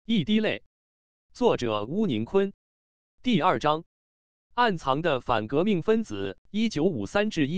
一滴泪，作者邬宁坤。第2章，暗藏的反革命分子，1953至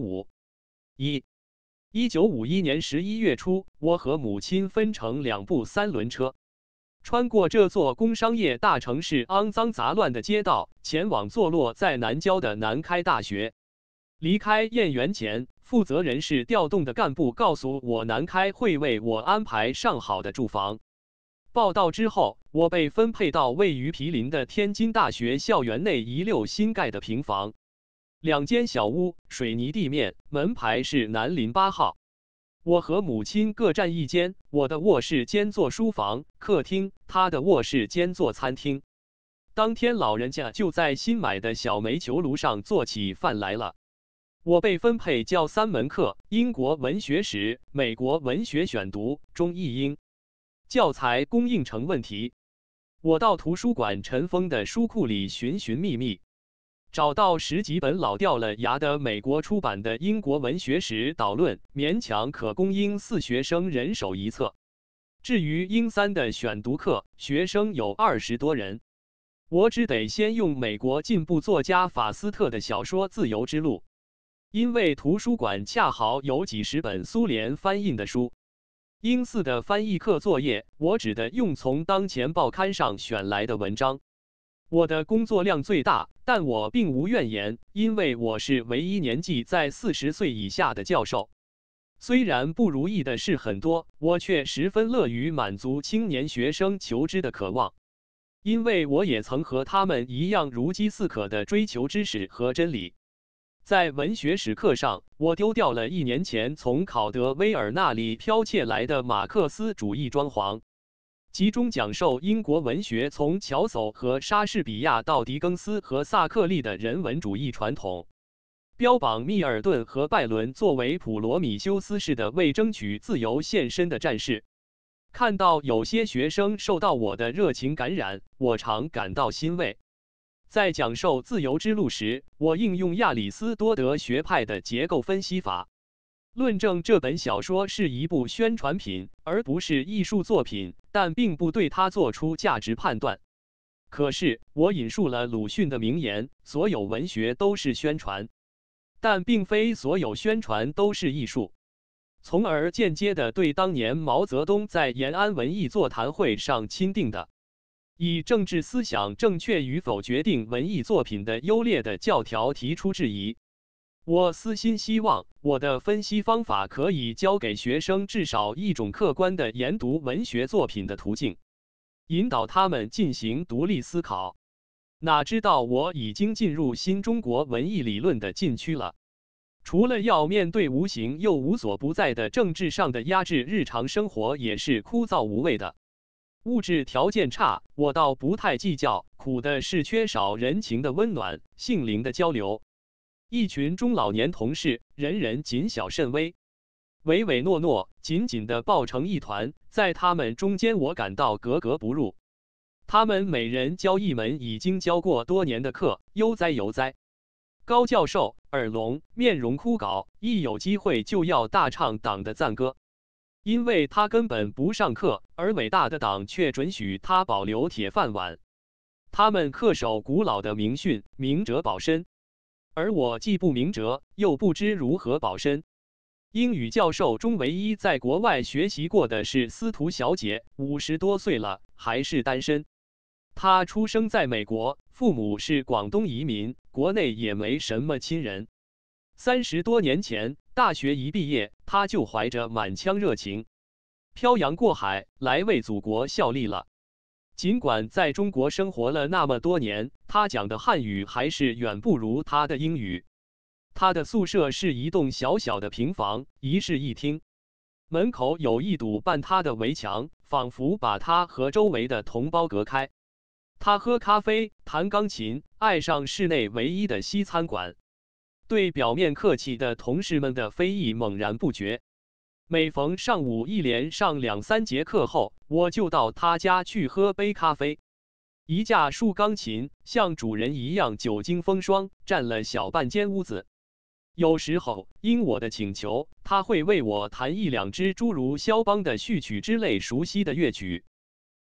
1955。1951年11月初，我和母亲分乘2部3轮车，穿过这座工商业大城市肮脏杂乱的街道，前往坐落在南郊的南开大学。离开燕园前，负责人事调动的干部告诉我，南开会为我安排上好的住房。报到之后，我被分配到位于毗邻的天津大学校园内一溜新盖的平房，2间小屋，水泥地面，门牌是南林8号。我和母亲各占一间，我的卧室兼做书房、客厅，她的卧室兼做餐厅。当天老人家就在新买的小煤球炉上做起饭来了。我被分配教3门课：英国文学史、美国文学选读、中译英。教材供应成问题，我到图书馆尘封的书库里寻寻觅觅，找到10几本老掉了牙的美国出版的英国文学史导论，勉强可供英4学生人手1册。至于英3的选读课，学生有20多人，我只得先用美国进步作家法斯特的小说《自由之路》，因为图书馆恰好有几十本苏联翻印的书。英4的翻译课作业，我只得用从当前报刊上选来的文章。我的工作量最大，但我并无怨言，因为我是唯一年纪在40岁以下的教授。虽然不如意的事很多，我却十分乐于满足青年学生求知的渴望，因为我也曾和他们一样如饥似渴地追求知识和真理。在文学史课上，我丢掉了1年前从考德威尔那里剽窃来的马克思主义装潢，集中讲授英国文学从乔叟和莎士比亚到狄更斯和萨克利的人文主义传统，标榜密尔顿和拜伦作为普罗米修斯式的为争取自由献身的战士。看到有些学生受到我的热情感染，我常感到欣慰。在讲授《自由之路》时，我应用亚里斯多德学派的结构分析法，论证这本小说是一部宣传品，而不是艺术作品，但并不对它做出价值判断。可是，我引述了鲁迅的名言：所有文学都是宣传，但并非所有宣传都是艺术，从而间接地对当年毛泽东在延安文艺座谈会上钦定的以政治思想正确与否决定文艺作品的优劣的教条提出质疑。我私心希望我的分析方法可以教给学生至少一种客观的研读文学作品的途径，引导他们进行独立思考。哪知道我已经进入新中国文艺理论的禁区了。除了要面对无形又无所不在的政治上的压制，日常生活也是枯燥无味的。物质条件差，我倒不太计较，苦的是缺少人情的温暖，性灵的交流。一群中老年同事，人人谨小慎微，唯唯诺诺，紧紧地抱成一团，在他们中间我感到格格不入。他们每人教一门已经教过多年的课，悠哉悠哉。高教授耳聋，面容枯槁，一有机会就要大唱党的赞歌。因为他根本不上课，而伟大的党却准许他保留铁饭碗。他们恪守古老的名训，明哲保身，而我既不明哲，又不知如何保身。英语教授中唯一在国外学习过的是司徒小姐，50多岁了，还是单身。她出生在美国，父母是广东移民，国内也没什么亲人。30多年前，大学一毕业，他就怀着满腔热情，漂洋过海来为祖国效力了。尽管在中国生活了那么多年，他讲的汉语还是远不如他的英语。他的宿舍是一栋小小的平房，一室一厅，门口有一堵半塌的围墙，仿佛把他和周围的同胞隔开。他喝咖啡，弹钢琴，爱上室内唯一的西餐馆。对表面客气的同事们的非议猛然不绝。每逢上午一连上2、3节课后，我就到他家去喝杯咖啡。一架竖钢琴像主人一样久经风霜，占了小半间屋子。有时候因我的请求，他会为我弹1、2支诸如肖邦的序曲之类熟悉的乐曲。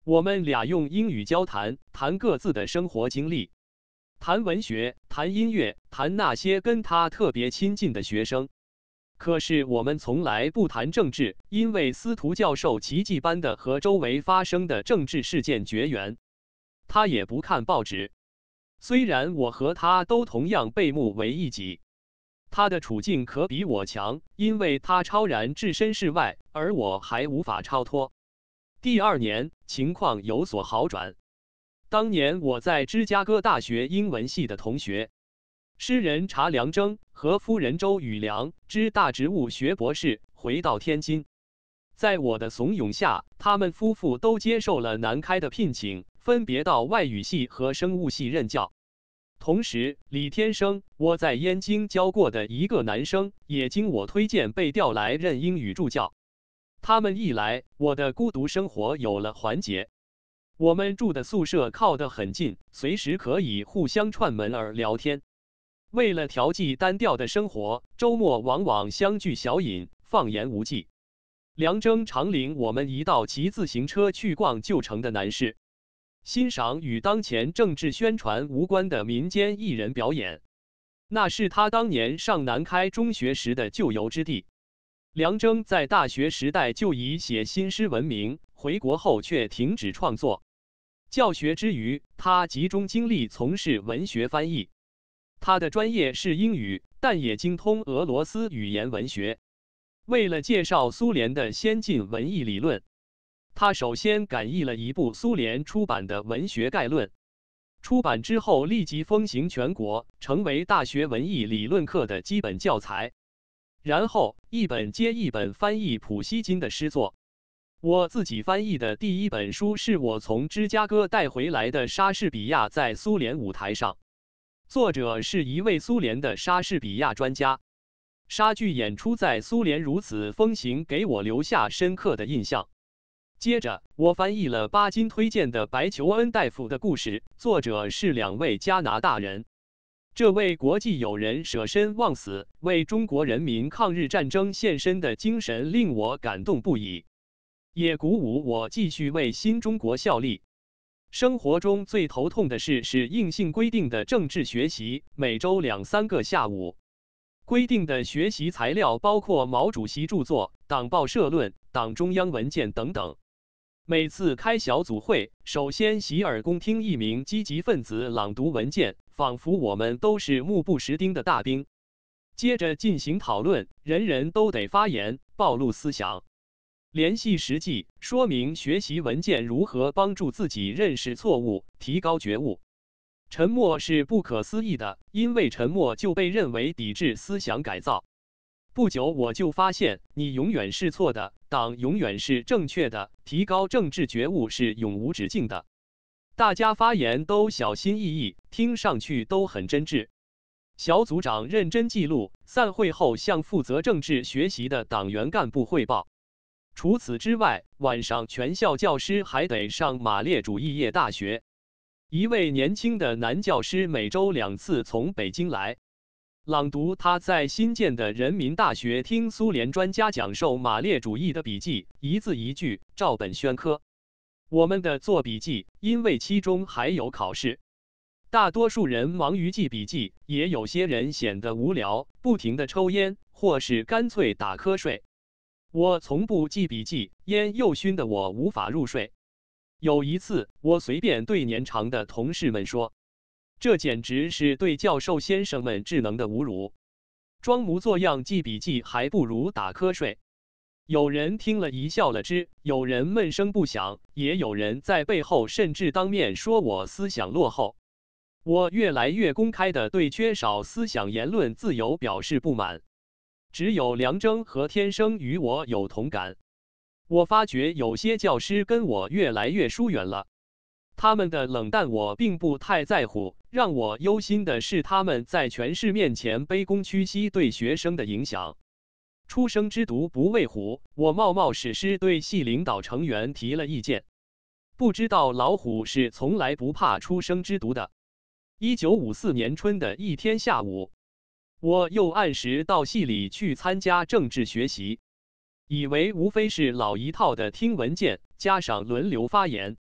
我们俩用英语交谈，谈各自的生活经历，谈文学，谈音乐，谈那些跟他特别亲近的学生。可是我们从来不谈政治，因为司徒教授奇迹般的和周围发生的政治事件绝缘。他也不看报纸，虽然我和他都同样被目为一己。他的处境可比我强，因为他超然置身事外，而我还无法超脱。第2年，情况有所好转。当年我在芝加哥大学英文系的同学，诗人查良铮和夫人周宇良之大植物学博士回到天津，在我的怂恿下，他们夫妇都接受了南开的聘请，分别到外语系和生物系任教。同时，李天生，我在燕京教过的一个男生，也经我推荐被调来任英语助教。他们一来，我的孤独生活有了缓解。我们住的宿舍靠得很近，随时可以互相串门儿聊天。为了调剂单调的生活，周末往往相聚小饮，放言无忌。梁铮常领我们一道骑自行车去逛旧城的南市，欣赏与当前政治宣传无关的民间艺人表演。那是他当年上南开中学时的旧游之地。梁铮在大学时代就以写新诗闻名，回国后却停止创作。教学之余，他集中精力从事文学翻译。他的专业是英语，但也精通俄罗斯语言文学。为了介绍苏联的先进文艺理论，他首先赶译了一部苏联出版的文学概论。出版之后立即风行全国，成为大学文艺理论课的基本教材。然后一本接一本翻译普希金的诗作。我自己翻译的第一本书是我从芝加哥带回来的莎士比亚在苏联舞台上，作者是一位苏联的莎士比亚专家。莎剧演出在苏联如此风行，给我留下深刻的印象。接着，我翻译了巴金推荐的白求恩大夫的故事，作者是2位加拿大人。这位国际友人舍身忘死，为中国人民抗日战争献身的精神令我感动不已，也鼓舞我继续为新中国效力。生活中最头痛的事是硬性规定的政治学习，每周2、3个下午。规定的学习材料包括毛主席著作、党报社论、党中央文件等等。每次开小组会，首先洗耳恭听一名积极分子朗读文件，仿佛我们都是目不识丁的大兵。接着进行讨论，人人都得发言，暴露思想，联系实际，说明学习文件如何帮助自己认识错误，提高觉悟。沉默是不可思议的，因为沉默就被认为抵制思想改造。不久我就发现，你永远是错的，党永远是正确的，提高政治觉悟是永无止境的。大家发言都小心翼翼，听上去都很真挚。小组长认真记录，散会后向负责政治学习的党员干部汇报。除此之外，晚上全校教师还得上马列主义业大学。一位年轻的男教师每周2次从北京来，朗读他在新建的人民大学听苏联专家讲授马列主义的笔记，一字一句照本宣科。我们的做笔记，因为期中还有考试，大多数人忙于记笔记，也有些人显得无聊，不停地抽烟，或是干脆打瞌睡。我从不记笔记，烟又熏得我无法入睡。有一次，我随便对年长的同事们说，这简直是对教授先生们智能的侮辱。装模作样记笔记还不如打瞌睡。有人听了一笑了之，有人闷声不响，也有人在背后甚至当面说我思想落后。我越来越公开地对缺少思想言论自由表示不满。只有梁铮和天生与我有同感。我发觉有些教师跟我越来越疏远了。他们的冷淡我并不太在乎，让我忧心的是他们在全市面前卑躬屈膝对学生的影响。初生之犊不畏虎，我冒冒失失对系领导成员提了意见。不知道老虎是从来不怕初生之犊的。1954年春的一天下午，我又按时到系里去参加政治学习，以为无非是老一套的听文件，加上轮流发言。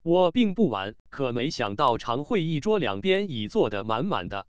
我并不晚，可没想到常会议桌两边已坐得满满的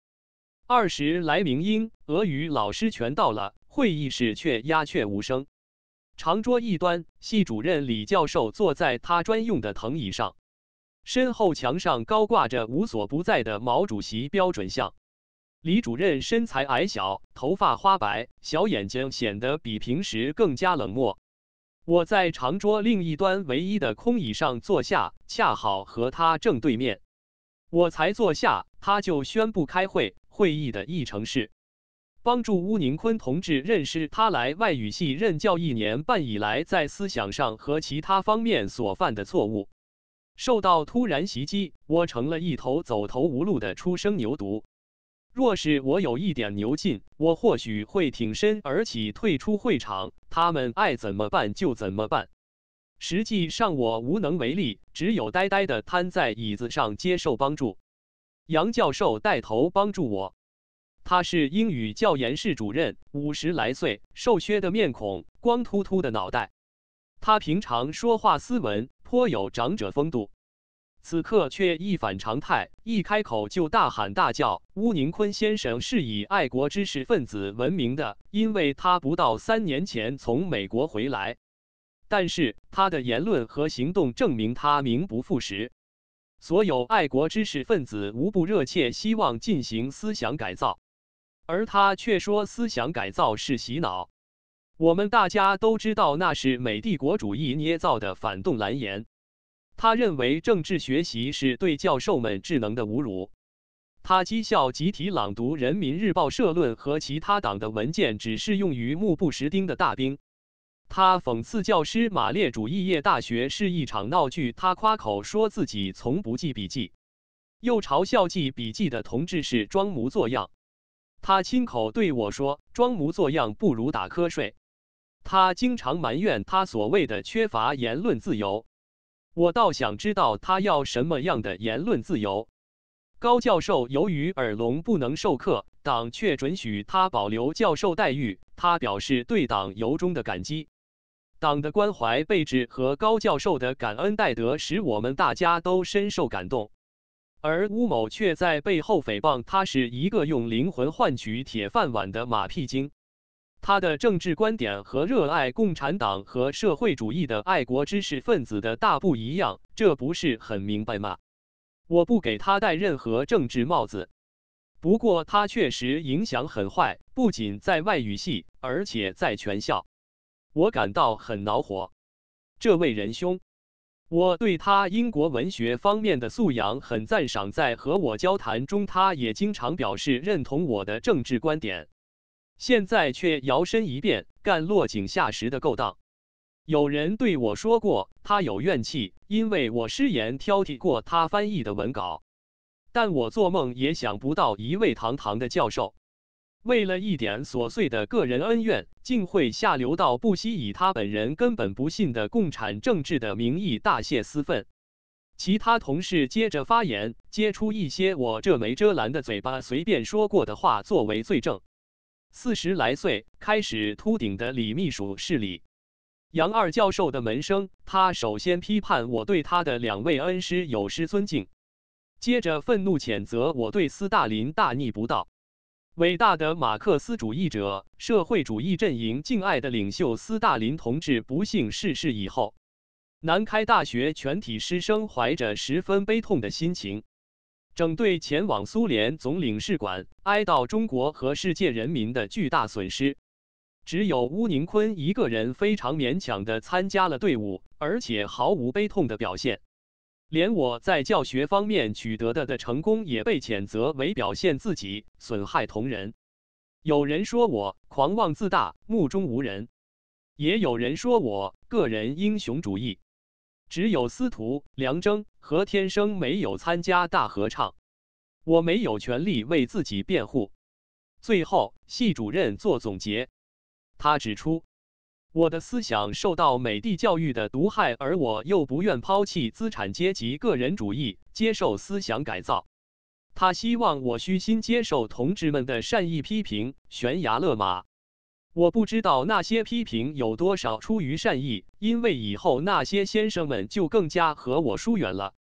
，20来名英、俄语老师全到了，会议室却鸦雀无声。长桌一端，系主任李教授坐在他专用的藤椅上，身后墙上高挂着无所不在的毛主席标准像。李主任身材矮小，头发花白，小眼睛显得比平时更加冷漠。我在长桌另一端唯一的空椅上坐下，恰好和他正对面。我才坐下，他就宣布开会。会议的议程是帮助邬宁坤同志认识他来外语系任教1年半以来在思想上和其他方面所犯的错误。受到突然袭击，我成了一头走投无路的初生牛犊。若是我有一点牛劲，我或许会挺身而起退出会场，他们爱怎么办就怎么办。实际上我无能为力，只有呆呆地瘫在椅子上接受帮助。杨教授带头帮助我，他是英语教研室主任，50来岁，瘦削的面孔，光秃秃的脑袋。他平常说话斯文，颇有长者风度，此刻却一反常态，一开口就大喊大叫。邬宁坤先生是以爱国知识分子闻名的，因为他不到3年前从美国回来，但是他的言论和行动证明他名不副实。所有爱国知识分子无不热切希望进行思想改造，而他却说思想改造是洗脑。我们大家都知道那是美帝国主义捏造的反动蓝言。他认为政治学习是对教授们智能的侮辱。他讥笑集体朗读人民日报社论和其他党的文件只适用于目不识丁的大兵。他讽刺教师马列主义业大学是一场闹剧，他夸口说自己从不记笔记，又嘲笑记笔记的同志是装模作样。他亲口对我说，装模作样不如打瞌睡。他经常埋怨他所谓的缺乏言论自由。我倒想知道他要什么样的言论自由。高教授由于耳聋不能授课，党却准许他保留教授待遇，他表示对党由衷的感激。党的关怀备至和高教授的感恩戴德使我们大家都深受感动，而邬某却在背后诽谤他是一个用灵魂换取铁饭碗的马屁精。他的政治观点和热爱共产党和社会主义的爱国知识分子的大不一样，这不是很明白吗？我不给他戴任何政治帽子，不过他确实影响很坏，不仅在外语系，而且在全校。我感到很恼火。这位仁兄，我对他英国文学方面的素养很赞赏，在和我交谈中，他也经常表示认同我的政治观点。现在却摇身一变，干落井下石的勾当。有人对我说过，他有怨气，因为我失言挑剔过他翻译的文稿。但我做梦也想不到，一位堂堂的教授，为了一点琐碎的个人恩怨，竟会下流到不惜以他本人根本不信的共产政治的名义大泄私愤。其他同事接着发言，接出一些我这没遮拦的嘴巴随便说过的话作为罪证。40来岁，开始秃顶的李秘书是李杨二教授的门生，他首先批判我对他的2位恩师有失尊敬，接着愤怒谴责我对斯大林大逆不道。伟大的马克思主义者、社会主义阵营敬爱的领袖斯大林同志不幸逝世以后，南开大学全体师生怀着十分悲痛的心情，整队前往苏联总领事馆，哀悼中国和世界人民的巨大损失。只有邬宁坤一个人非常勉强地参加了队伍，而且毫无悲痛的表现。连我在教学方面取得的成功也被谴责为表现自己，损害同仁。有人说我狂妄自大，目中无人；也有人说我个人英雄主义。只有司徒、梁征和天生没有参加大合唱。我没有权利为自己辩护。最后，系主任做总结，他指出，我的思想受到美帝教育的毒害，而我又不愿抛弃资产阶级个人主义，接受思想改造。他希望我虚心接受同志们的善意批评，悬崖勒马。我不知道那些批评有多少出于善意，因为以后那些先生们就更加和我疏远了。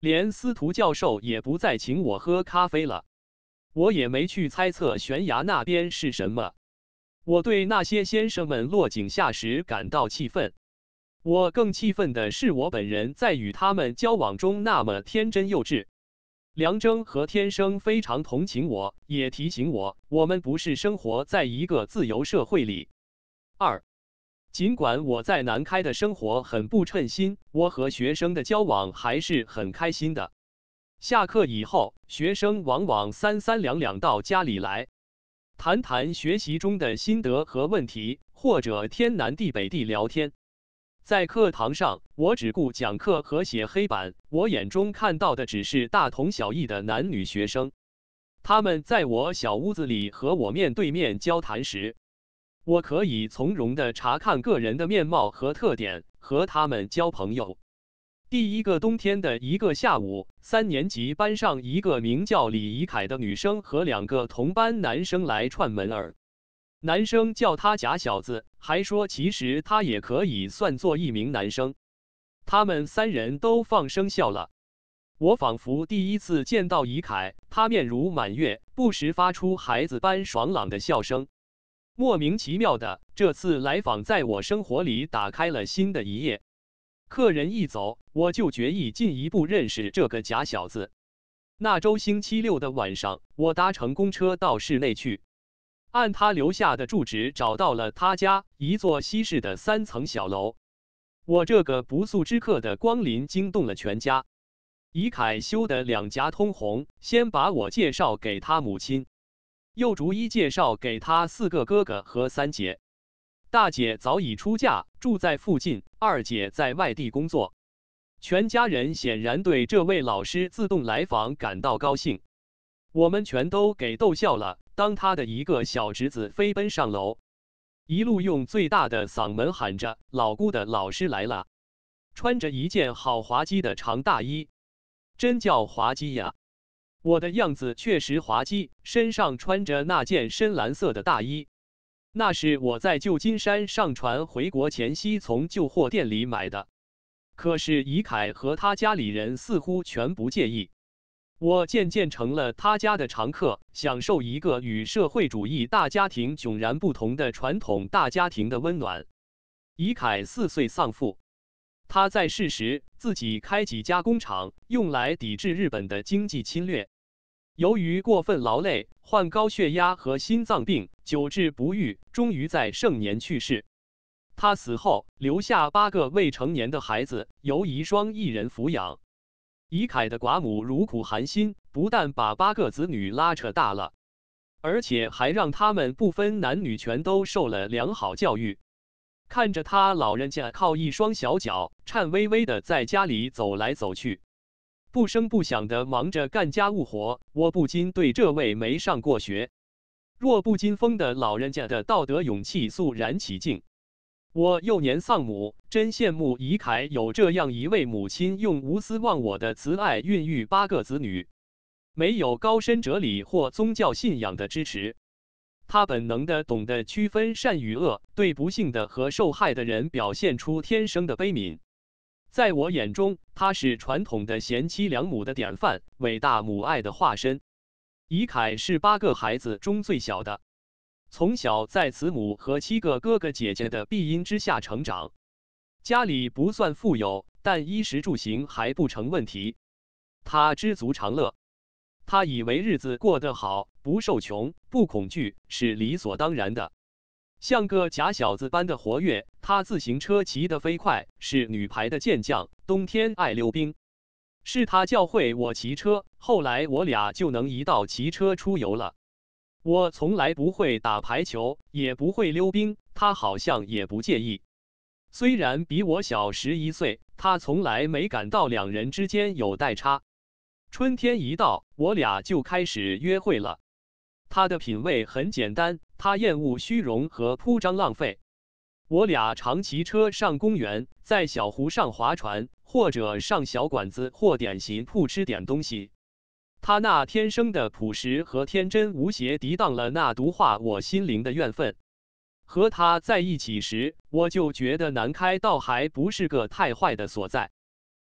连司徒教授也不再请我喝咖啡了。我也没去猜测悬崖那边是什么。我对那些先生们落井下石感到气愤。我更气愤的是我本人在与他们交往中那么天真幼稚。梁征和天生非常同情我，也提醒我们不是生活在一个自由社会里。2. 尽管我在南开的生活很不称心，我和学生的交往还是很开心的。下课以后，学生往往三三两两到家里来，谈谈学习中的心得和问题，或者天南地北地聊天。在课堂上，我只顾讲课和写黑板，我眼中看到的只是大同小异的男女学生。他们在我小屋子里和我面对面交谈时，我可以从容地查看个人的面貌和特点，和他们交朋友。第一个冬天的一个下午，3年级班上一个名叫李怡凯的女生和2个同班男生来串门儿。男生叫他假小子，还说其实他也可以算作一名男生。他们3人都放声笑了。我仿佛第一次见到怡凯，他面如满月，不时发出孩子般爽朗的笑声。莫名其妙的，这次来访在我生活里打开了新的一页。客人一走，我就决意进一步认识这个假小子。那周星期六的晚上，我搭乘公车到市内去。按他留下的住址找到了他家，一座西式的3层小楼。我这个不速之客的光临惊动了全家。怡凯羞得两颊通红，先把我介绍给他母亲，又逐一介绍给他4个哥哥和3姐。大姐早已出嫁，住在附近；2姐在外地工作。全家人显然对这位老师自动来访感到高兴。我们全都给逗笑了。当他的一个小侄子飞奔上楼，一路用最大的嗓门喊着：“老姑的老师来了！”穿着一件好滑稽的长大衣，真叫滑稽呀！我的样子确实滑稽，身上穿着那件深蓝色的大衣，那是我在旧金山上船回国前夕从旧货店里买的。可是怡凯和他家里人似乎全不介意。我渐渐成了他家的常客，享受一个与社会主义大家庭迥然不同的传统大家庭的温暖。怡凯4岁丧父，他在世时自己开几家工厂，用来抵制日本的经济侵略。由于过分劳累，患高血压和心脏病，久治不愈，终于在盛年去世。他死后留下8个未成年的孩子，由遗孀一人抚养。怡凯的寡母茹苦寒心，不但把8个子女拉扯大了，而且还让他们不分男女全都受了良好教育。看着他老人家靠一双小脚，颤巍巍的在家里走来走去，不声不响的忙着干家务活，我不禁对这位没上过学、弱不禁风的老人家的道德勇气肃然起敬。我幼年丧母，真羡慕怡凯有这样一位母亲，用无私忘我的慈爱孕育8个子女。没有高深哲理或宗教信仰的支持，他本能的懂得区分善与恶，对不幸的和受害的人表现出天生的悲悯。在我眼中，他是传统的贤妻良母的典范，伟大母爱的化身。怡凯是8个孩子中最小的。从小在慈母和7个哥哥姐姐的庇荫之下成长，家里不算富有，但衣食住行还不成问题。他知足常乐，他以为日子过得好，不受穷，不恐惧，是理所当然的。像个假小子般的活跃，他自行车骑得飞快，是女排的健将，冬天爱溜冰。是他教会我骑车，后来我俩就能一道骑车出游了。我从来不会打排球，也不会溜冰，他好像也不介意。虽然比我小11岁，他从来没感到2人之间有代差。春天一到，我俩就开始约会了。他的品味很简单，他厌恶虚荣和铺张浪费。我俩常骑车上公园，在小湖上划船，或者上小馆子或点心铺吃点东西。他那天生的朴实和天真无邪抵挡了那毒化我心灵的怨愤。和他在一起时，我就觉得南开倒还不是个太坏的所在。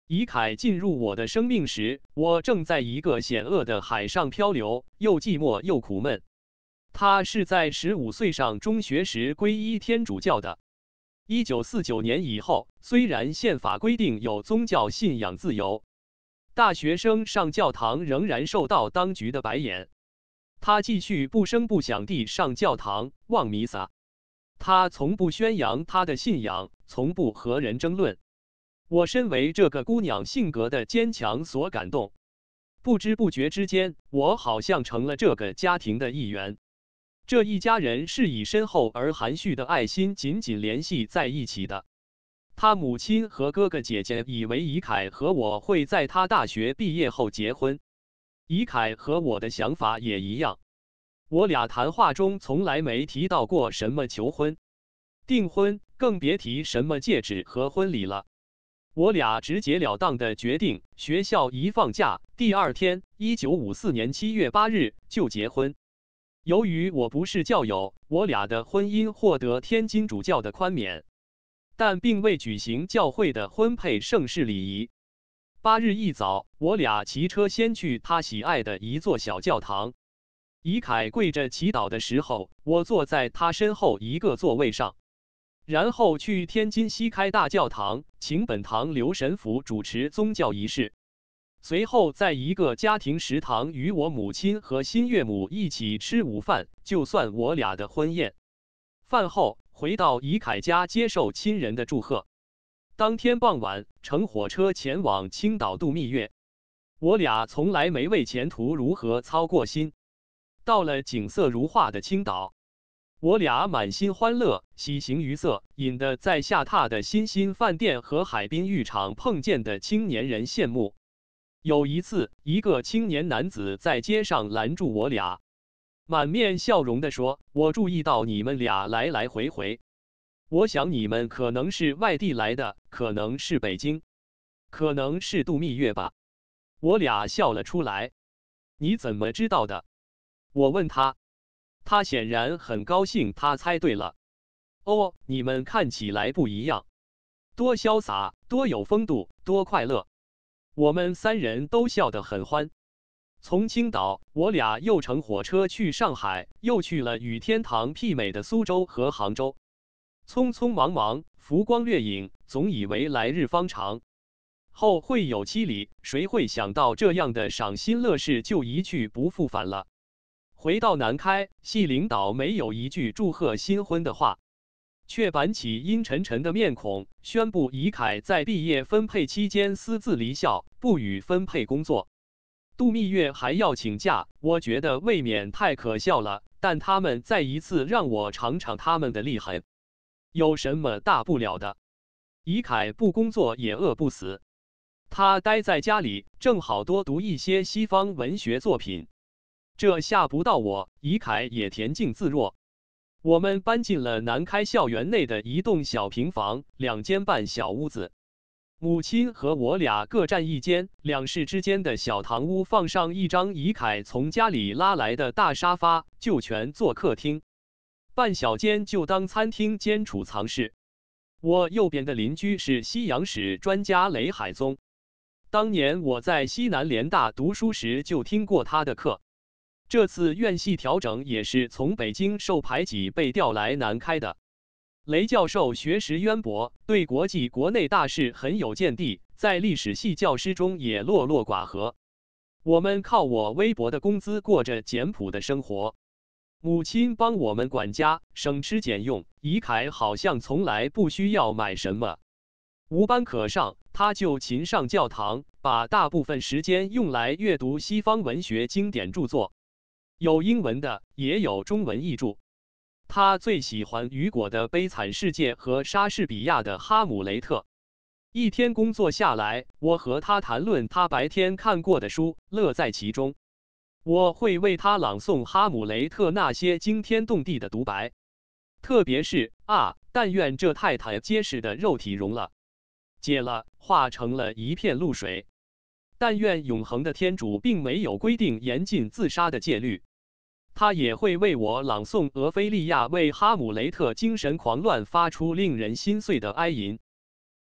以凯进入我的生命时，我正在一个险恶的海上漂流，又寂寞又苦闷。他是在15岁上中学时皈依天主教的。1949年以后，虽然宪法规定有宗教信仰自由，大学生上教堂仍然受到当局的白眼。他继续不声不响地上教堂望弥撒。他从不宣扬他的信仰，从不和人争论。我深为这个姑娘性格的坚强所感动。不知不觉之间，我好像成了这个家庭的一员。这一家人是以深厚而含蓄的爱心紧紧联系在一起的。他母亲和哥哥姐姐以为以凯和我会在他大学毕业后结婚。以凯和我的想法也一样。我俩谈话中从来没提到过什么求婚、订婚，更别提什么戒指和婚礼了。我俩直截了当的决定，学校一放假，第二天，1954年7月8日就结婚。由于我不是教友，我俩的婚姻获得天津主教的宽免，但并未举行教会的婚配盛事礼仪。8日一早，我俩骑车先去他喜爱的一座小教堂。以凯跪着祈祷的时候，我坐在他身后一个座位上。然后去天津西开大教堂，请本堂刘神父主持宗教仪式。随后在一个家庭食堂与我母亲和新岳母一起吃午饭，就算我俩的婚宴。饭后回到以凯家接受亲人的祝贺。当天傍晚乘火车前往青岛度蜜月。我俩从来没为前途如何操过心。到了景色如画的青岛，我俩满心欢乐，喜形于色，引得在下榻的新兴饭店和海滨浴场碰见的青年人羡慕。有一次，一个青年男子在街上拦住我俩，满面笑容地说：“我注意到你们俩来来回回，我想你们可能是外地来的，可能是北京，可能是度蜜月吧。”我俩笑了出来。你怎么知道的？我问他。他显然很高兴，他猜对了。哦，你们看起来不一样，多潇洒，多有风度，多快乐。我们三人都笑得很欢。从青岛，我俩又乘火车去上海，又去了与天堂媲美的苏州和杭州。匆匆忙忙，浮光掠影，总以为来日方长，后会有期里，谁会想到这样的赏心乐事就一去不复返了。回到南开，系领导没有一句祝贺新婚的话，却板起阴沉沉的面孔，宣布以凯在毕业分配期间私自离校，不予分配工作。度蜜月还要请假，我觉得未免太可笑了，但他们再一次让我尝尝他们的厉害。有什么大不了的？以凯不工作也饿不死，他待在家里，正好多读一些西方文学作品。这吓不到我，以凯也恬静自若。我们搬进了南开校园内的一栋小平房，2间半小屋子。母亲和我俩各占一间，2室之间的小堂屋放上一张以凯从家里拉来的大沙发，就全做客厅。半小间就当餐厅兼储藏室。我右边的邻居是西洋史专家雷海宗，当年我在西南联大读书时就听过他的课。这次院系调整也是从北京受排挤被调来南开的。雷教授学识渊博，对国际国内大事很有见地，在历史系教师中也落落寡合。我们靠我微薄的工资过着简朴的生活，母亲帮我们管家，省吃俭用。以凯好像从来不需要买什么，无班可上，他就勤上教堂，把大部分时间用来阅读西方文学经典著作。有英文的，也有中文译著。他最喜欢雨果的《悲惨世界》和莎士比亚的《哈姆雷特》。一天工作下来，我和他谈论他白天看过的书，乐在其中。我会为他朗诵哈姆雷特那些惊天动地的独白，特别是啊，但愿这太太结实的肉体融了，解了，化成了一片露水。但愿永恒的天主并没有规定严禁自杀的戒律。他也会为我朗诵俄菲利亚为哈姆雷特精神狂乱发出令人心碎的哀吟。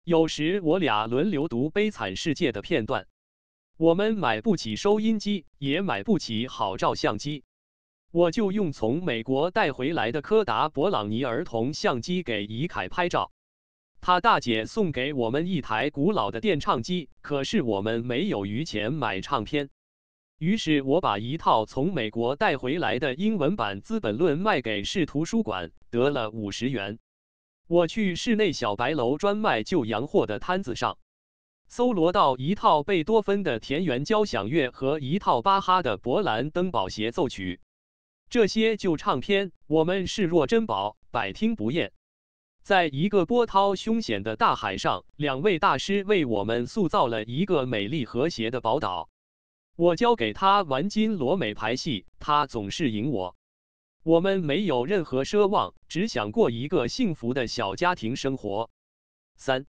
有时我俩轮流读《悲惨世界》的片段。我们买不起收音机，也买不起好照相机，我就用从美国带回来的柯达勃朗尼儿童相机给怡凯拍照。他大姐送给我们一台古老的电唱机，可是我们没有余钱买唱片。于是我把一套从美国带回来的英文版《资本论》卖给市图书馆，得了50元。我去市内小白楼专卖旧洋货的摊子上，搜罗到一套贝多芬的田园交响乐和一套巴哈的勃兰登堡协奏曲。这些旧唱片我们视若珍宝，百听不厌。在一个波涛凶险的大海上，2位大师为我们塑造了一个美丽和谐的宝岛。我交给他玩金罗美牌戏，他总是赢我。我们没有任何奢望，只想过一个幸福的小家庭生活。3.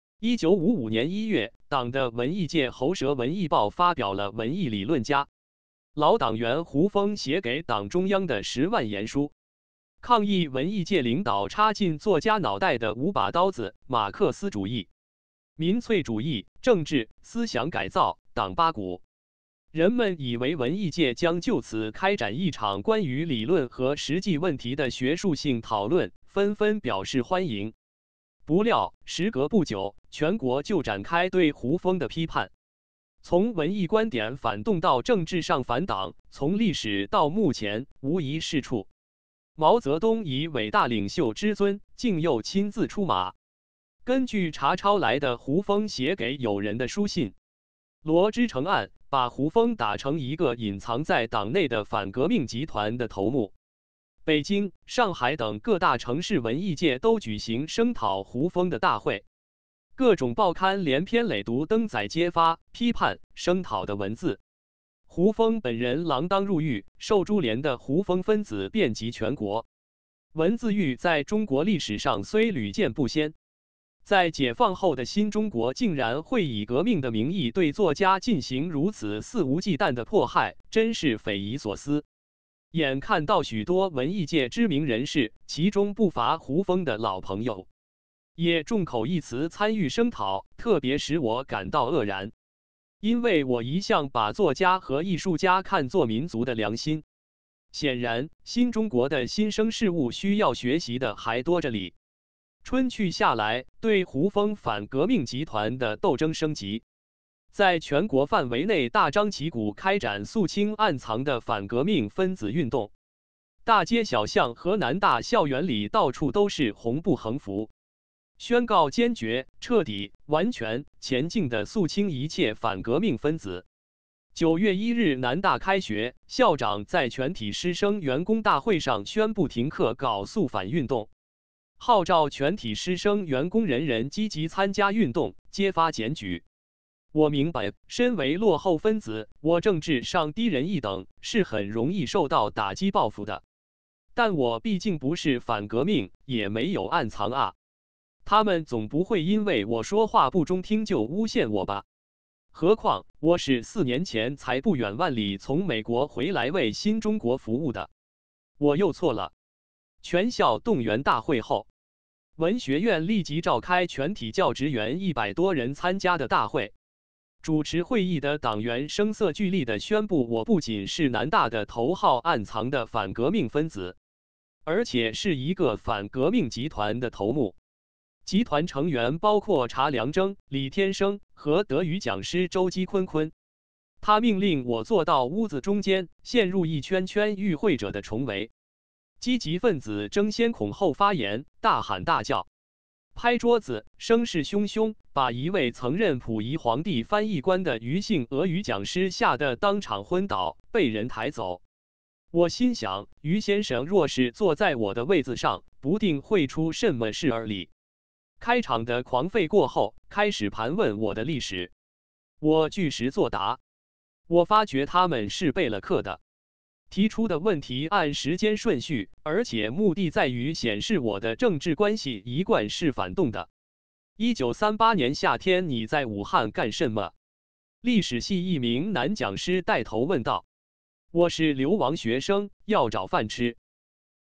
1955年1月，党的文艺界喉舌文艺报发表了文艺理论家老党员胡风写给党中央的10万言书，抗议文艺界领导插进作家脑袋的5把刀子：马克思主义、民粹主义、政治、思想改造、党八股。人们以为文艺界将就此开展一场关于理论和实际问题的学术性讨论，纷纷表示欢迎。不料，时隔不久，全国就展开对胡风的批判。从文艺观点反动到政治上反党，从历史到目前，无一是处。毛泽东以伟大领袖之尊，竟又亲自出马。根据查抄来的胡风写给友人的书信，罗织成案，把胡风打成一个隐藏在党内的反革命集团的头目。北京、上海等各大城市文艺界都举行声讨胡风的大会，各种报刊连篇累牍登载揭发、批判、声讨的文字。胡风本人锒铛入狱，受株连的胡风分子遍及全国。文字狱在中国历史上虽屡见不鲜，在解放后的新中国竟然会以革命的名义对作家进行如此肆无忌惮的迫害，真是匪夷所思。眼看到许多文艺界知名人士，其中不乏胡风的老朋友，也众口一词参与声讨，特别使我感到愕然。因为我一向把作家和艺术家看作民族的良心，显然新中国的新生事物需要学习的还多着哩。春去下来，对胡风反革命集团的斗争升级，在全国范围内大张旗鼓开展肃清暗藏的反革命分子运动，大街小巷和南大校园里到处都是红布横幅，宣告坚决、彻底、完全、前进地肃清一切反革命分子。9月1日南大开学，校长在全体师生员工大会上宣布停课搞肃反运动，号召全体师生员工人人积极参加运动，揭发检举。我明白，身为落后分子，我政治上低人一等，是很容易受到打击报复的。但我毕竟不是反革命，也没有暗藏啊。他们总不会因为我说话不中听就诬陷我吧？何况我是4年前才不远万里从美国回来为新中国服务的。我又错了。全校动员大会后，文学院立即召开全体教职员100多人参加的大会。主持会议的党员声色俱厉地宣布，我不仅是南大的头号暗藏的反革命分子，而且是一个反革命集团的头目。集团成员包括查良铮、李天生和德语讲师周基坤。他命令我坐到屋子中间，陷入一圈圈与会者的重围。积极分子争先恐后发言，大喊大叫，拍桌子，声势汹汹，把一位曾任溥仪皇帝翻译官的余姓俄语讲师吓得当场昏倒，被人抬走。我心想，余先生若是坐在我的位子上，不定会出什么事儿哩。开场的狂吠过后，开始盘问我的历史。我据实作答。我发觉他们是备了课的，提出的问题按时间顺序，而且目的在于显示我的政治关系一贯是反动的。1938年夏天你在武汉干什么？历史系一名男讲师带头问道。我是流亡学生，要找饭吃。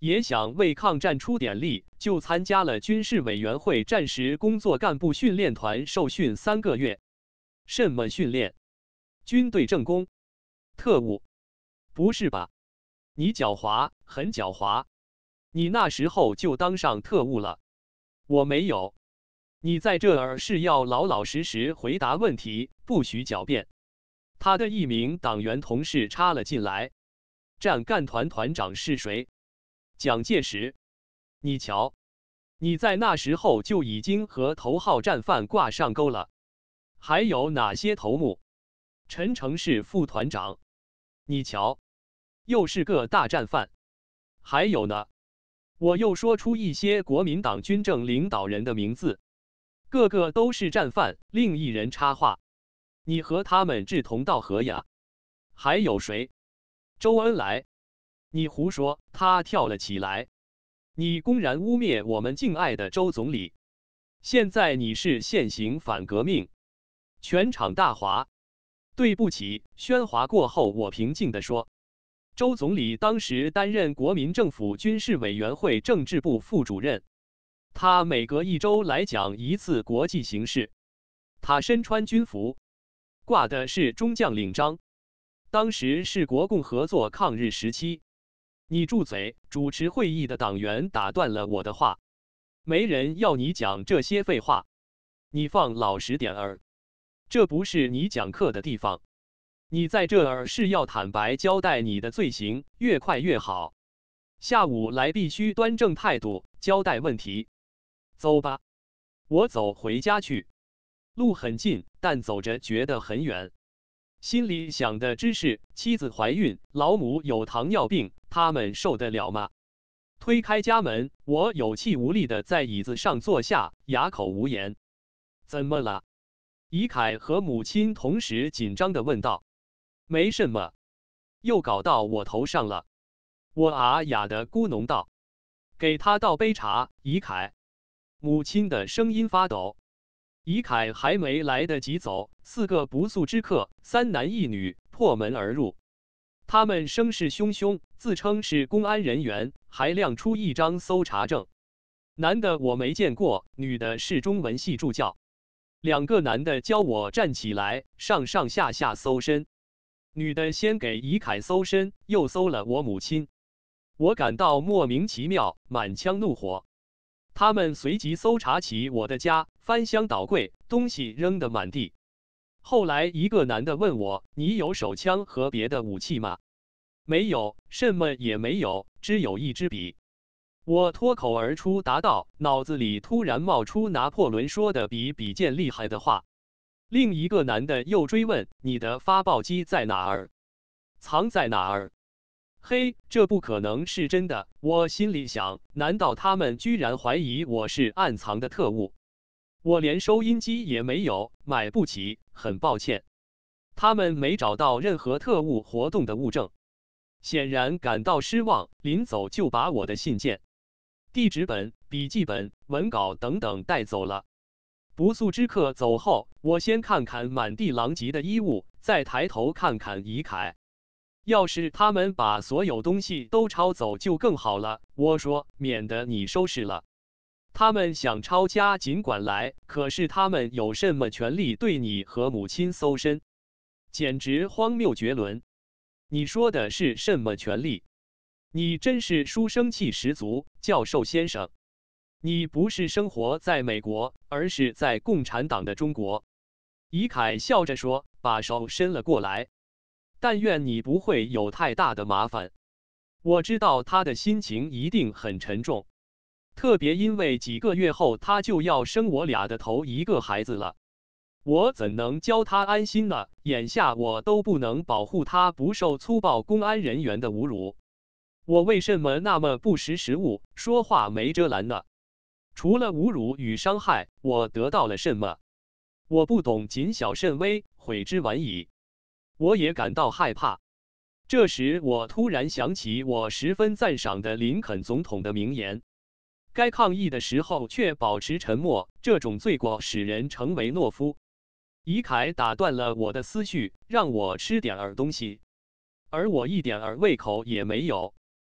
也想为抗战出点力，就参加了军事委员会战时工作干部训练团受训3个月。什么训练？军队政工？特务？不是吧？你狡猾，很狡猾。你那时候就当上特务了。我没有。你在这儿是要老老实实回答问题，不许狡辩。他的一名党员同事插了进来。战干团团长是谁？蒋介石。你瞧，你在那时候就已经和头号战犯挂上钩了。还有哪些头目？陈诚是副团长。你瞧，又是个大战犯。还有呢？我又说出一些国民党军政领导人的名字，个个都是战犯。另一人插话：你和他们志同道合呀。还有谁？周恩来。你胡说！他跳了起来。你公然污蔑我们敬爱的周总理。现在你是现行反革命。全场大哗。对不起，喧哗过后，我平静地说，周总理当时担任国民政府军事委员会政治部副主任，他每隔1周来讲一次国际形势。他身穿军服，挂的是中将领章。当时是国共合作抗日时期。你住嘴！主持会议的党员打断了我的话，没人要你讲这些废话。你放老实点儿。这不是你讲课的地方，你在这儿是要坦白交代你的罪行，越快越好。下午来必须端正态度，交代问题。走吧。我走回家去，路很近，但走着觉得很远。心里想的只是妻子怀孕，老母有糖尿病，他们受得了吗？推开家门，我有气无力地在椅子上坐下，哑口无言。怎么了？怡凯和母亲同时紧张地问道。没什么。又搞到我头上了。我哑地咕哝道。给他倒杯茶，怡凯。母亲的声音发抖。怡凯还没来得及走，4个不速之客，3男1女破门而入。他们声势汹汹，自称是公安人员，还亮出一张搜查证。男的我没见过，女的是中文系助教。2个男的教我站起来，上上下下搜身。女的先给怡凯搜身，又搜了我母亲。我感到莫名其妙，满腔怒火。他们随即搜查起我的家，翻箱倒柜，东西扔得满地。后来一个男的问我：你有手枪和别的武器吗？没有，什么也没有，只有一支笔。我脱口而出答道，脑子里突然冒出拿破仑说的比笔剑厉害的话。另一个男的又追问：你的发报机在哪儿？藏在哪儿？嘿，这不可能是真的，我心里想，难道他们居然怀疑我是暗藏的特务？我连收音机也没有，买不起，很抱歉。他们没找到任何特务活动的物证，显然感到失望，临走就把我的信件、地址本、笔记本、文稿等等带走了。不速之客走后，我先看看满地狼藉的衣物，再抬头看看怡凯。要是他们把所有东西都抄走就更好了，我说，免得你收拾了。他们想抄家尽管来，可是他们有什么权利对你和母亲搜身？简直荒谬绝伦！你说的是什么权利？你真是书生气十足，教授先生。你不是生活在美国，而是在共产党的中国。怡凯笑着说，把手伸了过来。但愿你不会有太大的麻烦。我知道他的心情一定很沉重，特别因为几个月后他就要生我俩的头一个孩子了。我怎能教他安心呢？眼下我都不能保护他不受粗暴公安人员的侮辱。我为什么那么不识时务，说话没遮拦呢？除了侮辱与伤害，我得到了什么？我不懂谨小慎微，悔之晚矣。我也感到害怕。这时我突然想起我十分赞赏的林肯总统的名言：该抗议的时候却保持沉默，这种罪过使人成为懦夫。怡凯打断了我的思绪，让我吃点儿东西，而我一点儿胃口也没有。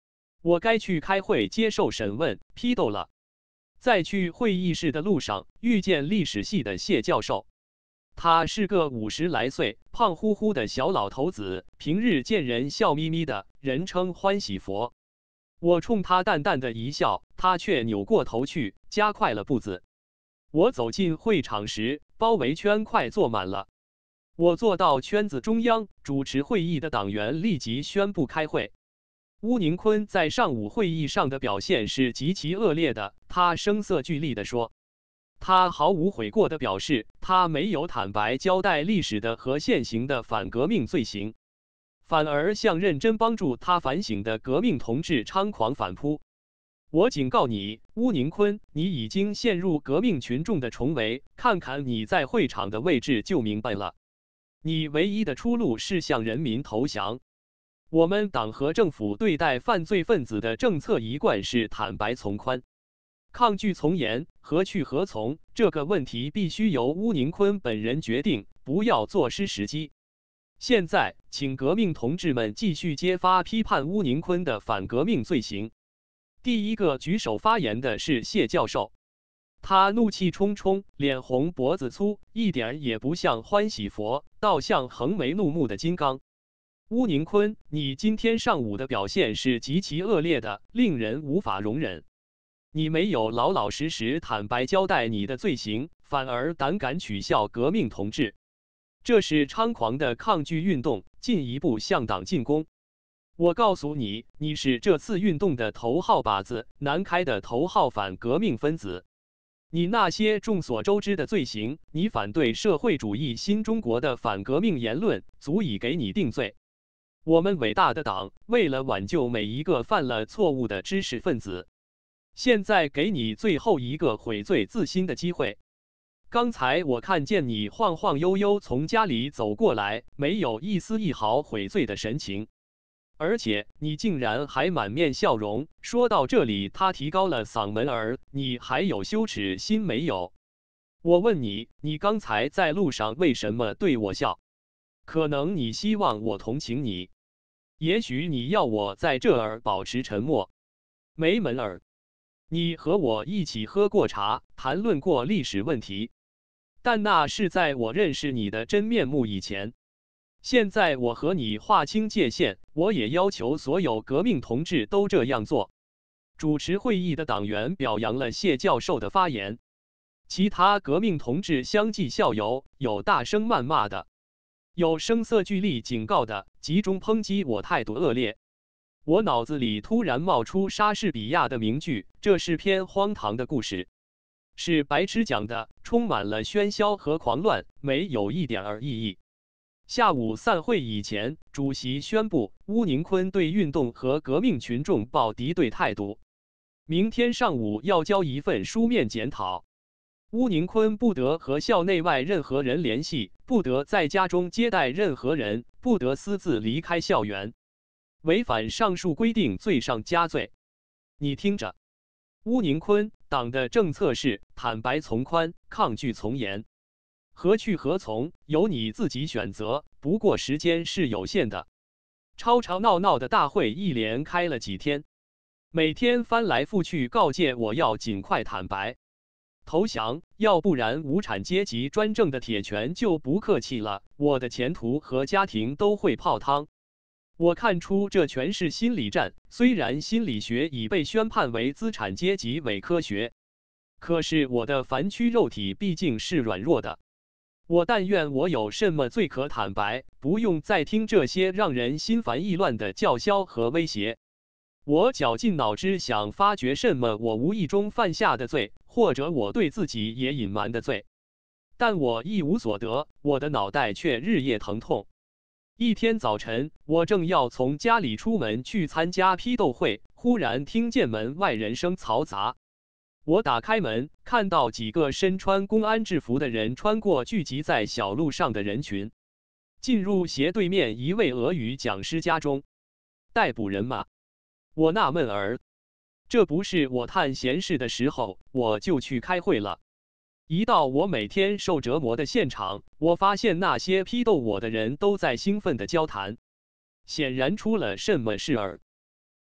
我该去开会接受审问，批斗了。在去会议室的路上，遇见历史系的谢教授。他是个50来岁、胖乎乎的小老头子，平日见人笑眯眯的，人称欢喜佛。我冲他淡淡的一笑，他却扭过头去，加快了步子。我走进会场时，包围圈快坐满了。我坐到圈子中央，主持会议的党员立即宣布开会。邬宁坤在上午会议上的表现是极其恶劣的，他声色俱厉地说。他毫无悔过地表示，他没有坦白交代历史的和现行的反革命罪行，反而向认真帮助他反省的革命同志猖狂反扑。我警告你，邬宁坤，你已经陷入革命群众的重围，看看你在会场的位置就明白了。你唯一的出路是向人民投降。我们党和政府对待犯罪分子的政策一贯是坦白从宽。抗拒从严，何去何从？这个问题必须由邬宁坤本人决定，不要坐失时机。现在，请革命同志们继续揭发批判邬宁坤的反革命罪行。第一个举手发言的是谢教授，他怒气冲冲，脸红脖子粗，一点也不像欢喜佛，倒像横眉怒目的金刚。邬宁坤，你今天上午的表现是极其恶劣的，令人无法容忍。你没有老老实实坦白交代你的罪行，反而胆敢取笑革命同志，这是猖狂的抗拒运动，进一步向党进攻。我告诉你，你是这次运动的头号靶子，南开的头号反革命分子。你那些众所周知的罪行，你反对社会主义新中国的反革命言论，足以给你定罪。我们伟大的党，为了挽救每一个犯了错误的知识分子，现在给你最后一个悔罪自新的机会。刚才我看见你晃晃悠悠从家里走过来，没有一丝一毫悔罪的神情，而且你竟然还满面笑容。说到这里，他提高了嗓门儿，你还有羞耻心没有？我问你，你刚才在路上为什么对我笑？可能你希望我同情你，也许你要我在这儿保持沉默。没门儿！你和我一起喝过茶，谈论过历史问题，但那是在我认识你的真面目以前。现在我和你划清界限，我也要求所有革命同志都这样做。主持会议的党员表扬了谢教授的发言，其他革命同志相继效尤，有大声谩骂的，有声色俱厉警告的，集中抨击我态度恶劣。我脑子里突然冒出莎士比亚的名句，这是篇荒唐的故事，是白痴讲的，充满了喧嚣和狂乱，没有一点儿意义。下午散会以前，主席宣布，邬宁坤对运动和革命群众抱敌对态度，明天上午要交一份书面检讨。邬宁坤不得和校内外任何人联系，不得在家中接待任何人，不得私自离开校园。违反上述规定，罪上加罪。你听着，邬宁坤，党的政策是坦白从宽，抗拒从严。何去何从，由你自己选择。不过时间是有限的。吵吵闹闹的大会一连开了几天，每天翻来覆去告诫我要尽快坦白投降，要不然无产阶级专政的铁拳就不客气了，我的前途和家庭都会泡汤。我看出这全是心理战，虽然心理学已被宣判为资产阶级伪科学，可是我的凡躯肉体毕竟是软弱的。我但愿我有什么罪可坦白，不用再听这些让人心烦意乱的叫嚣和威胁。我绞尽脑汁想发觉什么我无意中犯下的罪，或者我对自己也隐瞒的罪，但我一无所得，我的脑袋却日夜疼痛。一天早晨，我正要从家里出门去参加批斗会，忽然听见门外人声嘈杂。我打开门，看到几个身穿公安制服的人穿过聚集在小路上的人群，进入斜对面一位俄语讲师家中。逮捕人吗？我纳闷儿，这不是我探闲事的时候，我就去开会了。一到我每天受折磨的现场，我发现那些批斗我的人都在兴奋地交谈，显然出了什么事儿。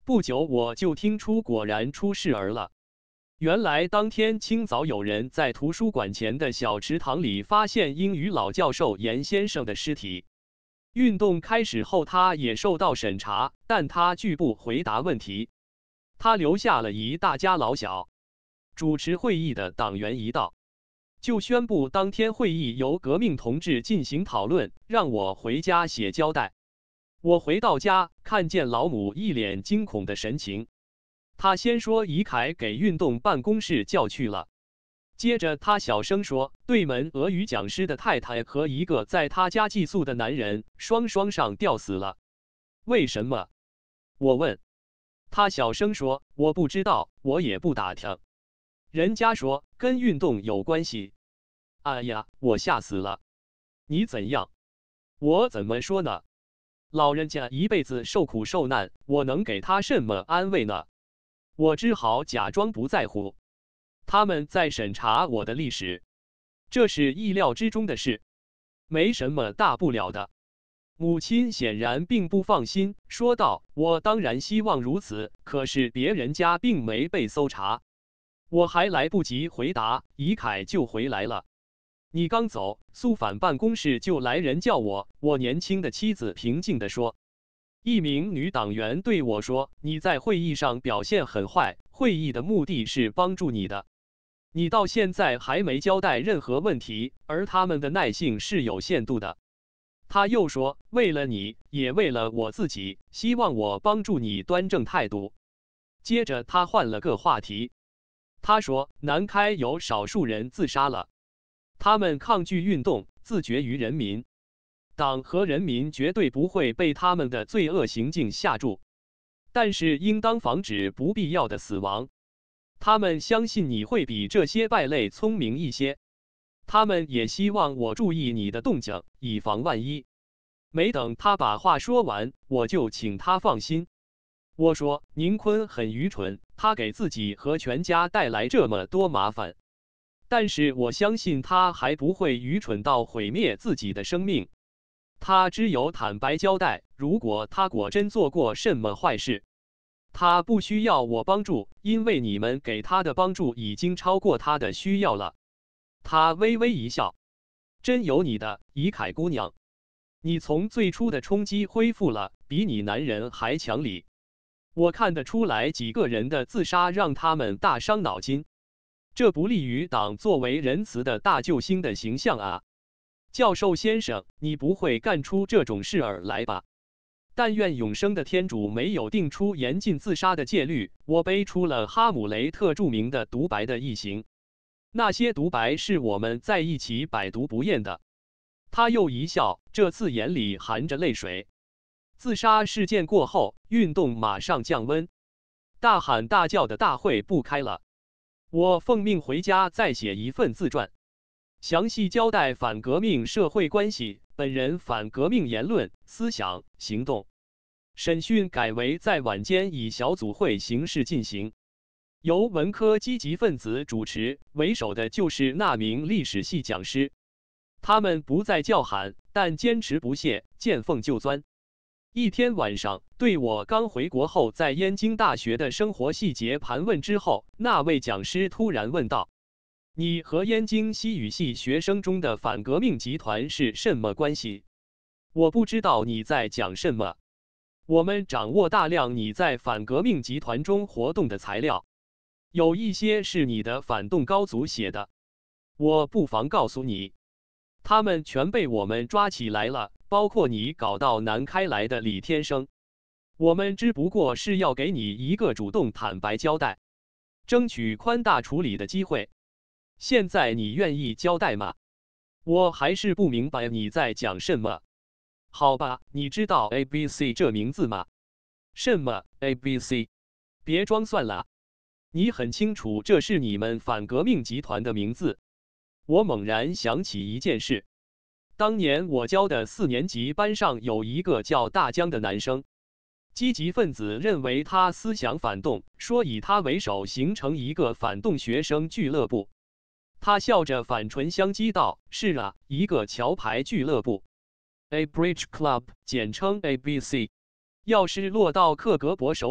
不久我就听出果然出事儿了。原来当天清早有人在图书馆前的小池塘里发现英语老教授严先生的尸体。运动开始后，他也受到审查，但他拒不回答问题。他留下了一大家老小。主持会议的党员一到，就宣布当天会议由革命同志进行讨论，让我回家写交代。我回到家，看见老母一脸惊恐的神情。他先说怡凯给运动办公室叫去了，接着他小声说，对门俄语讲师的太太和一个在他家寄宿的男人双双上吊死了。为什么？我问。他小声说，我不知道，我也不打听。人家说跟运动有关系。哎呀，我吓死了。你怎样？我怎么说呢？老人家一辈子受苦受难，我能给他什么安慰呢？我只好假装不在乎。他们在审查我的历史，这是意料之中的事，没什么大不了的。母亲显然并不放心，说道：“我当然希望如此，可是别人家并没被搜查。”我还来不及回答，怡凯就回来了。你刚走，肃反办公室就来人叫我。我年轻的妻子平静地说。一名女党员对我说：“你在会议上表现很坏，会议的目的是帮助你的。你到现在还没交代任何问题，而他们的耐性是有限度的。”他又说：“为了你，也为了我自己，希望我帮助你端正态度。”接着他换了个话题。他说：“南开有少数人自杀了，他们抗拒运动，自绝于人民。党和人民绝对不会被他们的罪恶行径吓住，但是应当防止不必要的死亡。他们相信你会比这些败类聪明一些，他们也希望我注意你的动静，以防万一。”没等他把话说完，我就请他放心。我说：“宁坤很愚蠢，他给自己和全家带来这么多麻烦，但是我相信他还不会愚蠢到毁灭自己的生命。他只有坦白交代，如果他果真做过什么坏事，他不需要我帮助，因为你们给他的帮助已经超过他的需要了。”他微微一笑：“真有你的，怡凯姑娘，你从最初的冲击恢复了，比你男人还强理。我看得出来，几个人的自杀让他们大伤脑筋，这不利于党作为仁慈的大救星的形象啊。教授先生，你不会干出这种事儿来吧？但愿永生的天主没有定出严禁自杀的戒律。我背出了哈姆雷特著名的独白的一行，那些独白是我们在一起百读不厌的。”他又一笑，这次眼里含着泪水。自杀事件过后，运动马上降温，大喊大叫的大会不开了。我奉命回家再写一份自传，详细交代反革命社会关系，本人反革命言论、思想、行动。审讯改为在晚间以小组会形式进行，由文科积极分子主持，为首的就是那名历史系讲师。他们不再叫喊，但坚持不懈，见缝就钻。一天晚上，对我刚回国后在燕京大学的生活细节盘问之后，那位讲师突然问道：“你和燕京西语系学生中的反革命集团是什么关系？”我不知道你在讲什么。我们掌握大量你在反革命集团中活动的材料，有一些是你的反动高祖写的。我不妨告诉你，他们全被我们抓起来了，包括你搞到南开来的李天生。我们只不过是要给你一个主动坦白交代，争取宽大处理的机会。现在你愿意交代吗？我还是不明白你在讲什么。好吧，你知道 ABC 这名字吗？什么 ABC？ 别装蒜了，你很清楚这是你们反革命集团的名字。我猛然想起一件事，当年我教的4年级班上有一个叫大江的男生，积极分子认为他思想反动，说以他为首形成一个反动学生俱乐部。他笑着反唇相讥道：“是啊，一个桥牌俱乐部 ，A Bridge Club， 简称 ABC。要是落到克格勃手里，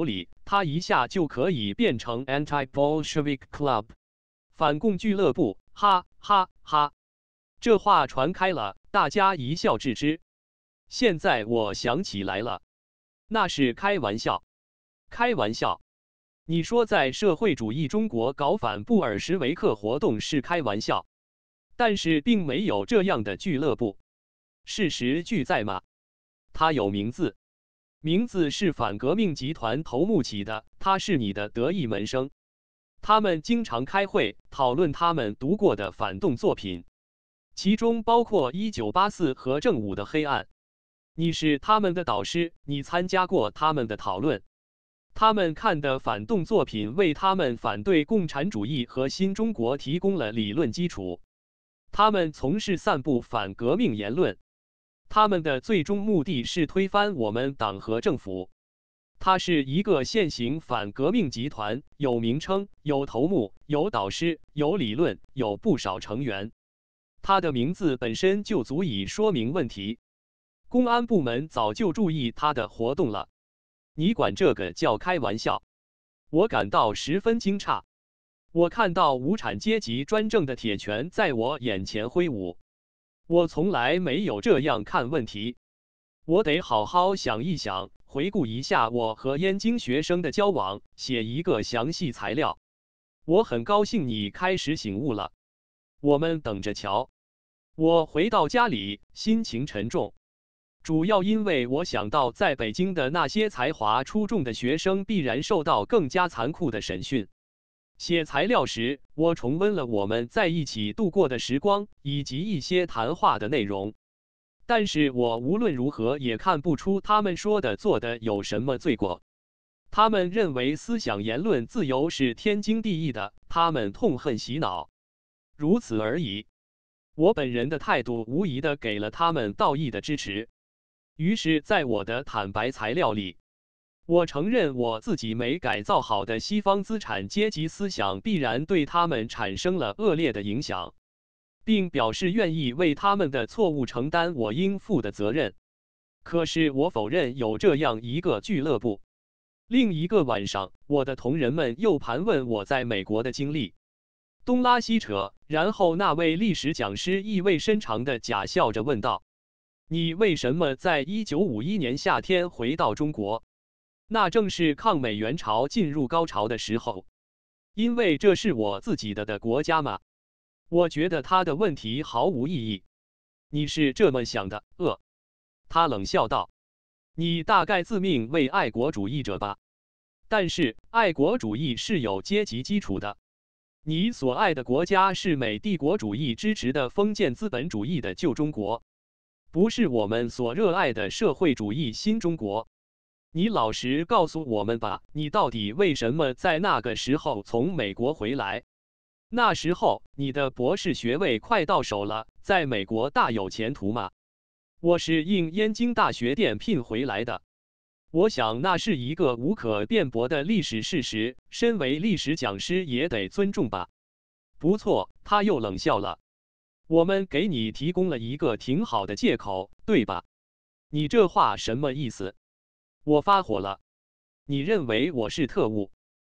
它一下就可以变成 Anti-Bolshevik Club 反共俱乐部，哈哈哈！这话传开了，大家一笑置之。现在我想起来了，那是开玩笑，开玩笑。你说在社会主义中国搞反布尔什维克活动是开玩笑，但是并没有这样的俱乐部。事实俱在嘛，它有名字，名字是反革命集团头目起的，他是你的得意门生。他们经常开会讨论他们读过的反动作品，其中包括1984和正午的黑暗。你是他们的导师，你参加过他们的讨论。他们看的反动作品为他们反对共产主义和新中国提供了理论基础。他们从事散布反革命言论，他们的最终目的是推翻我们党和政府。它是一个现行反革命集团，有名称，有头目，有导师，有理论，有不少成员。它的名字本身就足以说明问题。公安部门早就注意它的活动了。你管这个叫开玩笑？我感到十分惊诧。我看到无产阶级专政的铁拳在我眼前挥舞。我从来没有这样看问题。我得好好想一想，回顾一下我和燕京学生的交往，写一个详细材料。我很高兴你开始醒悟了。我们等着瞧。我回到家里，心情沉重。主要因为我想到在北京的那些才华出众的学生必然受到更加残酷的审讯。写材料时，我重温了我们在一起度过的时光，以及一些谈话的内容。但是我无论如何也看不出他们说的做的有什么罪过。他们认为思想言论自由是天经地义的，他们痛恨洗脑，如此而已。我本人的态度无疑地给了他们道义的支持。于是在我的坦白材料里，我承认我自己没改造好的西方资产阶级思想必然对他们产生了恶劣的影响，并表示愿意为他们的错误承担我应负的责任。可是我否认有这样一个俱乐部。另一个晚上，我的同仁们又盘问我在美国的经历，东拉西扯，然后那位历史讲师意味深长地假笑着问道：“你为什么在1951年夏天回到中国？那正是抗美援朝进入高潮的时候。因为这是我自己的国家嘛。”我觉得他的问题毫无意义。你是这么想的？他冷笑道：“你大概自命为爱国主义者吧？但是爱国主义是有阶级基础的。你所爱的国家是美帝国主义支持的封建资本主义的旧中国，不是我们所热爱的社会主义新中国。你老实告诉我们吧，你到底为什么在那个时候从美国回来？那时候你的博士学位快到手了，在美国大有前途嘛。我是应燕京大学电聘回来的。我想那是一个无可辩驳的历史事实，身为历史讲师也得尊重吧。”不错，他又冷笑了。我们给你提供了一个挺好的借口，对吧？你这话什么意思？我发火了。你认为我是特务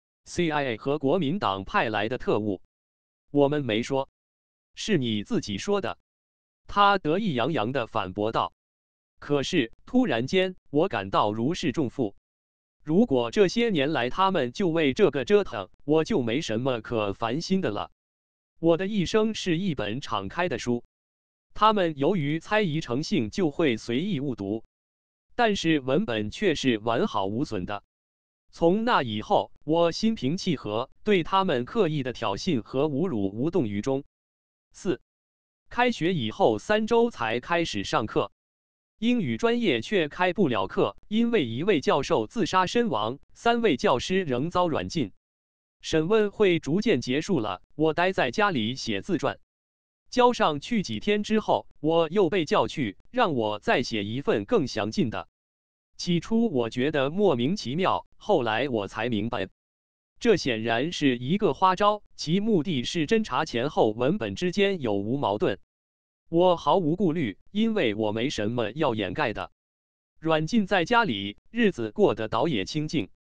？CIA 和国民党派来的特务？我们没说，是你自己说的。他得意洋洋地反驳道。可是突然间，我感到如释重负。如果这些年来他们就为这个折腾，我就没什么可烦心的了。我的一生是一本敞开的书，他们由于猜疑成性就会随意误读，但是文本却是完好无损的。从那以后，我心平气和，对他们刻意的挑衅和侮辱无动于衷。4. 开学以后3周才开始上课。英语专业却开不了课，因为一位教授自杀身亡，3位教师仍遭软禁。审问会逐渐结束了，我待在家里写自传。交上去几天之后，我又被叫去，让我再写一份更详尽的。起初我觉得莫名其妙，后来我才明白，这显然是一个花招，其目的是侦查前后文本之间有无矛盾。我毫无顾虑，因为我没什么要掩盖的。软禁在家里，日子过得倒也清静。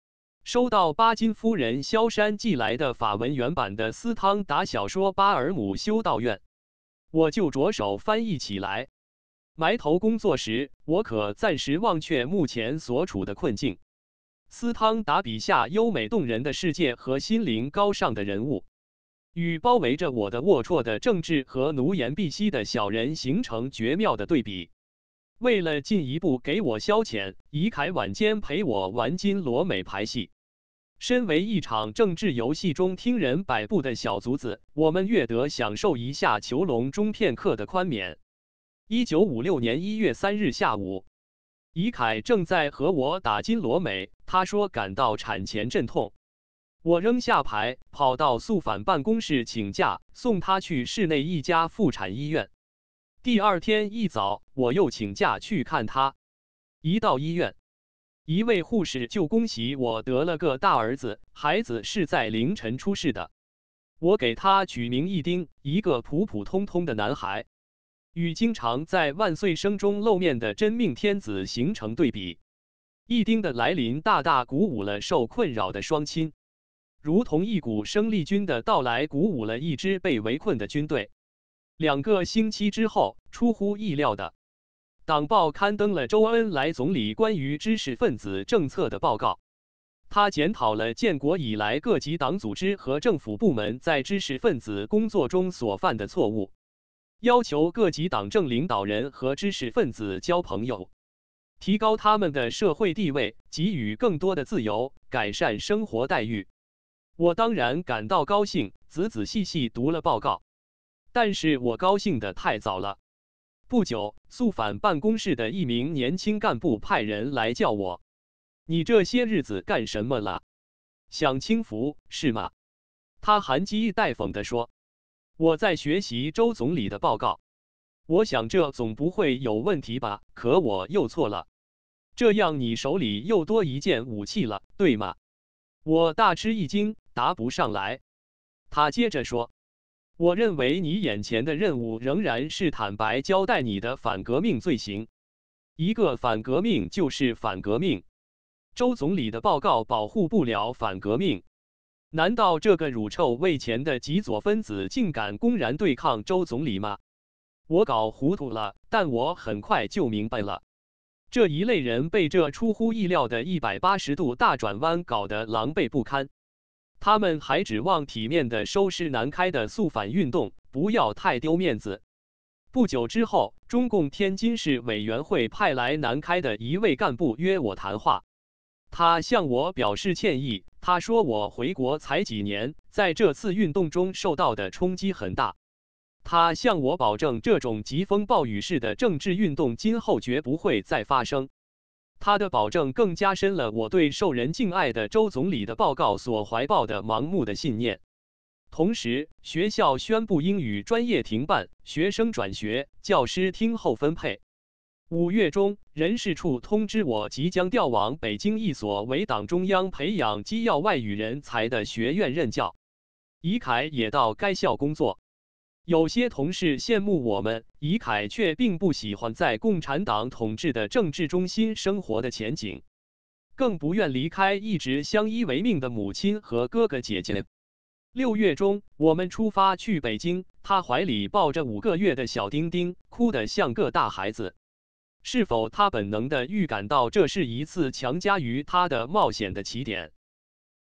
收到巴金夫人萧山寄来的法文原版的斯汤达小说《巴尔姆修道院》，我就着手翻译起来。埋头工作时，我可暂时忘却目前所处的困境。斯汤达笔下优美动人的世界和心灵高尚的人物，与包围着我的龌龊的政治和奴颜婢膝的小人形成绝妙的对比。为了进一步给我消遣，怡凯晚间陪我玩金罗美牌戏。身为一场政治游戏中听人摆布的小卒子，我们略得享受一下囚笼中片刻的宽免。1956年1月3日下午，怡凯正在和我打金罗美，他说感到产前阵痛。我扔下牌，跑到肃反办公室请假，送他去市内一家妇产医院。第二天一早，我又请假去看他。一到医院，一位护士就恭喜我得了个大儿子，孩子是在凌晨出世的。我给他取名一丁，一个普普通通的男孩，与经常在万岁声中露面的真命天子形成对比。一丁的来临大大鼓舞了受困扰的双亲，如同一股生力军的到来鼓舞了一支被围困的军队。2个星期之后，出乎意料的，党报刊登了周恩来总理关于知识分子政策的报告。他检讨了建国以来各级党组织和政府部门在知识分子工作中所犯的错误，要求各级党政领导人和知识分子交朋友，提高他们的社会地位，给予更多的自由，改善生活待遇。我当然感到高兴，仔仔细细读了报告。但是我高兴得太早了。不久，肃反办公室的一名年轻干部派人来叫我：“你这些日子干什么了？享清福是吗？”他含讥带讽地说：“我在学习周总理的报告。我想这总不会有问题吧？可我又错了。这样你手里又多一件武器了，对吗？”我大吃一惊，答不上来。他接着说：“我认为你眼前的任务仍然是坦白交代你的反革命罪行。一个反革命就是反革命。周总理的报告保护不了反革命。难道这个乳臭未前的极左分子竟敢公然对抗周总理吗？”我搞糊涂了，但我很快就明白了。这一类人被这出乎意料的180度大转弯搞得狼狈不堪。他们还指望体面地收拾南开的肃反运动，不要太丢面子。不久之后，中共天津市委员会派来南开的一位干部约我谈话。他向我表示歉意，他说我回国才几年，在这次运动中受到的冲击很大。他向我保证，这种疾风暴雨式的政治运动今后绝不会再发生。他的保证更加深了我对受人敬爱的周总理的报告所怀抱的盲目的信念。同时，学校宣布英语专业停办，学生转学，教师听候分配。5月中，人事处通知我即将调往北京一所为党中央培养机要外语人才的学院任教。怡凯也到该校工作。有些同事羡慕我们，怡凯却并不喜欢在共产党统治的政治中心生活的前景，更不愿离开一直相依为命的母亲和哥哥姐姐。6月中，我们出发去北京，他怀里抱着5个月的小丁丁，哭得像个大孩子。是否他本能地预感到这是一次强加于他的冒险的起点？